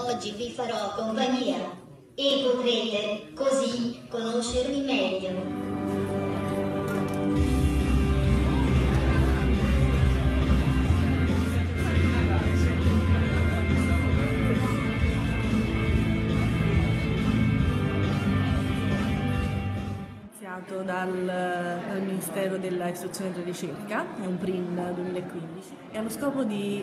oggi vi farò compagnia e potrete così conoscermi meglio. Dal Ministero dell'Istruzione e della Ricerca, è un PRIN 2015, e ha lo scopo di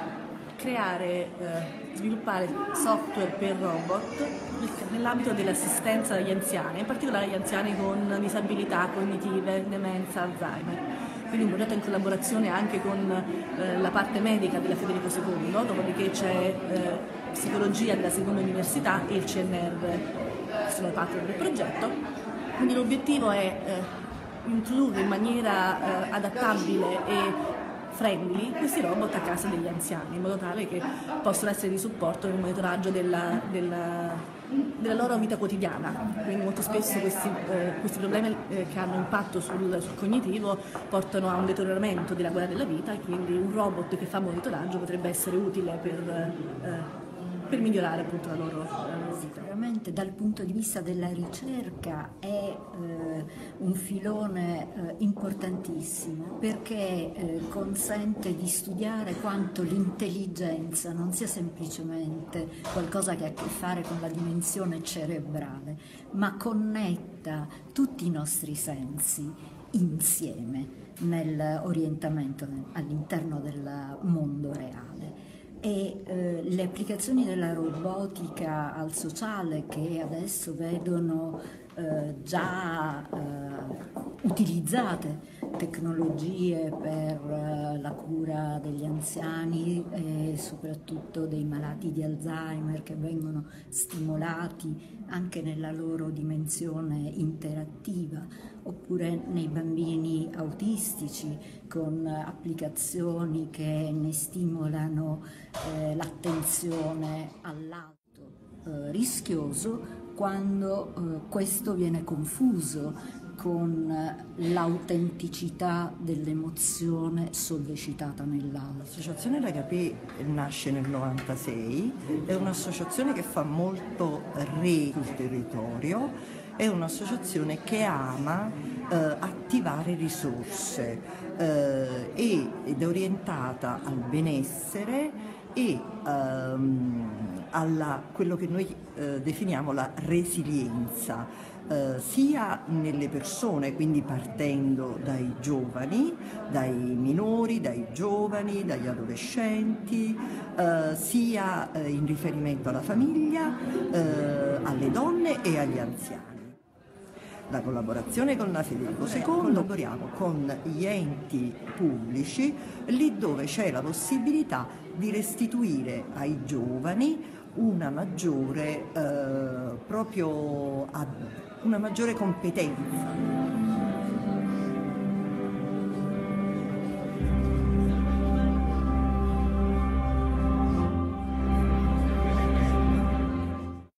sviluppare software per robot nell'ambito dell'assistenza agli anziani, in particolare agli anziani con disabilità cognitive, demenza, Alzheimer. Quindi un progetto in collaborazione anche con la parte medica della Federico II, dopodiché c'è psicologia della seconda università e il CNR, che sono parte del progetto. Quindi l'obiettivo è introdurre in maniera adattabile e friendly questi robot a casa degli anziani, in modo tale che possano essere di supporto nel monitoraggio della loro vita quotidiana. Quindi molto spesso questi problemi che hanno impatto sul cognitivo portano a un deterioramento della qualità della vita, e quindi un robot che fa monitoraggio potrebbe essere utile per migliorare appunto la loro vita. Sicuramente dal punto di vista della ricerca è un filone importantissimo, perché consente di studiare quanto l'intelligenza non sia semplicemente qualcosa che ha a che fare con la dimensione cerebrale, ma connetta tutti i nostri sensi insieme nell'orientamento all'interno del mondo reale. E le applicazioni della robotica al sociale, che adesso vedono già utilizzate tecnologie per la cura degli anziani e soprattutto dei malati di Alzheimer, che vengono stimolati anche nella loro dimensione interattiva, oppure nei bambini autistici con applicazioni che ne stimolano l'attenzione all'atto rischioso, quando questo viene confuso con l'autenticità dell'emozione sollecitata nell'altro. L'associazione L'Agapè nasce nel 96, è un'associazione che fa molto sul territorio, è un'associazione che ama attivare risorse ed è orientata al benessere e alla quello che noi definiamo la resilienza, sia nelle persone, quindi partendo dai giovani, dai minori, dai giovani, dagli adolescenti, sia in riferimento alla famiglia, alle donne e agli anziani. La collaborazione con la Federico II, collaboriamo con gli enti pubblici lì dove c'è la possibilità di restituire ai giovani una maggiore, una maggiore competenza.